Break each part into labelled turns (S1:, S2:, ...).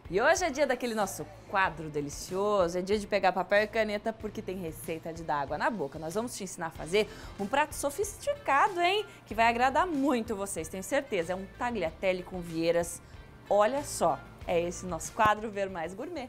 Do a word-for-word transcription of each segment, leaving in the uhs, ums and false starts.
S1: E hoje é dia daquele nosso quadro delicioso, é dia de pegar papel e caneta porque tem receita de dar água na boca. Nós vamos te ensinar a fazer um prato sofisticado, hein? Que vai agradar muito vocês, tenho certeza. É um tagliatelle com vieiras. Olha só, é esse nosso quadro Ver Mais Gourmet.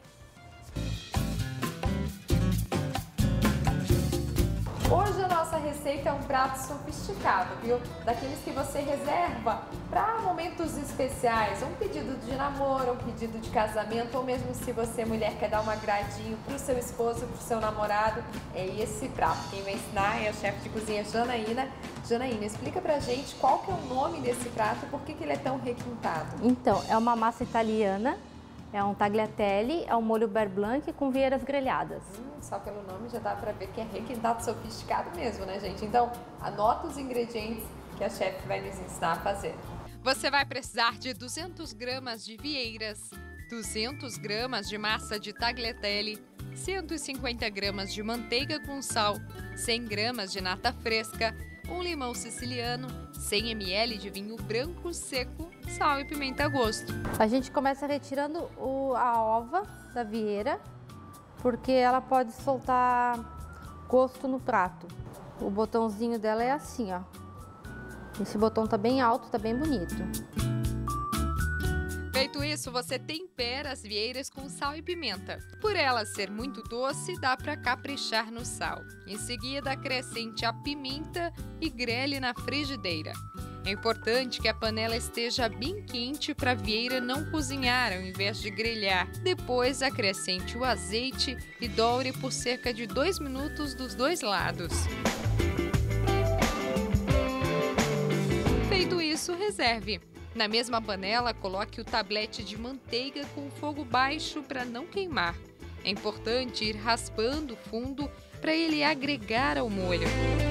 S2: Hoje a nossa receita é um prato sofisticado, viu? Daqueles que você reserva para momentos especiais, um pedido de namoro, um pedido de casamento, ou mesmo se você, mulher, quer dar um agradinho para o seu esposo, para o seu namorado, é esse prato. Quem vai ensinar é a chefe de cozinha Janaína. Janaína, explica pra gente qual que é o nome desse prato e por que, que ele é tão requintado.
S3: Então, é uma massa italiana. É um tagliatelle, é um molho beurre blanc com vieiras grelhadas.
S2: Hum, só pelo nome já dá pra ver que é requintado, sofisticado mesmo, né, gente? Então, anota os ingredientes que a chefe vai nos ensinar a fazer.
S4: Você vai precisar de duzentas gramas de vieiras, duzentas gramas de massa de tagliatelle, cento e cinquenta gramas de manteiga com sal, cem gramas de nata fresca, um limão siciliano, cem mililitros de vinho branco seco, sal e pimenta a gosto.
S3: A gente começa retirando o, a ova da vieira, porque ela pode soltar gosto no prato. O botãozinho dela é assim, ó. Esse botão tá bem alto, tá bem bonito.
S4: Feito isso, você tempera as vieiras com sal e pimenta. Por ela ser muito doce, dá para caprichar no sal. Em seguida, acrescente a pimenta e grelhe na frigideira. É importante que a panela esteja bem quente para a vieira não cozinhar ao invés de grelhar. Depois, acrescente o azeite e doure por cerca de dois minutos dos dois lados. Feito isso, reserve. Na mesma panela, coloque o tablete de manteiga com fogo baixo para não queimar. É importante ir raspando o fundo para ele agregar ao molho.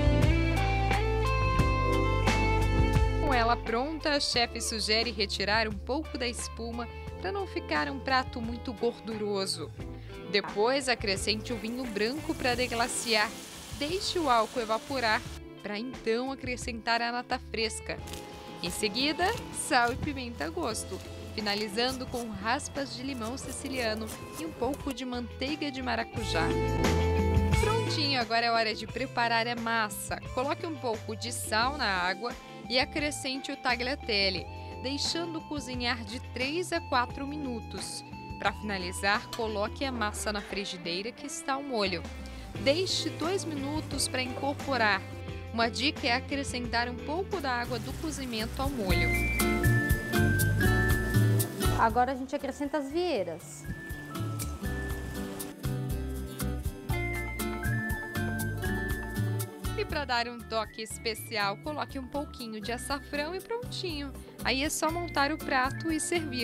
S4: Com ela pronta, a chefe sugere retirar um pouco da espuma para não ficar um prato muito gorduroso. Depois, acrescente o vinho branco para deglaciar. Deixe o álcool evaporar para então acrescentar a nata fresca. Em seguida, sal e pimenta a gosto, finalizando com raspas de limão siciliano e um pouco de manteiga de maracujá. Prontinho, agora é hora de preparar a massa. Coloque um pouco de sal na água e acrescente o tagliatelle, deixando cozinhar de três a quatro minutos. Para finalizar, coloque a massa na frigideira que está ao molho. Deixe dois minutos para incorporar. Uma dica é acrescentar um pouco da água do cozimento ao molho.
S3: Agora a gente acrescenta as vieiras.
S4: E para dar um toque especial, coloque um pouquinho de açafrão e prontinho. Aí é só montar o prato e servir.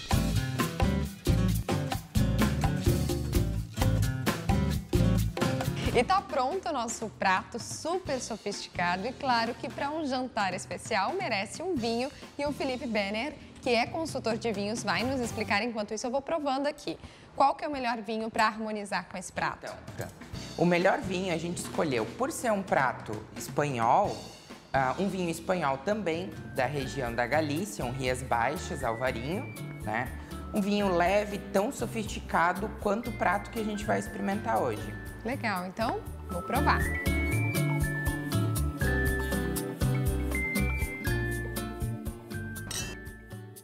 S5: E tá pronto o nosso prato super sofisticado e claro que para um jantar especial merece um vinho e o Felipe Benner, que é consultor de vinhos, vai nos explicar. Enquanto isso eu vou provando aqui. Qual que é o melhor vinho para harmonizar com esse prato?
S6: Então, o melhor vinho a gente escolheu, por ser um prato espanhol, uh, um vinho espanhol também da região da Galícia, um Rias Baixas, Alvarinho, né? Um vinho leve, tão sofisticado quanto o prato que a gente vai experimentar hoje.
S5: Legal, então vou provar.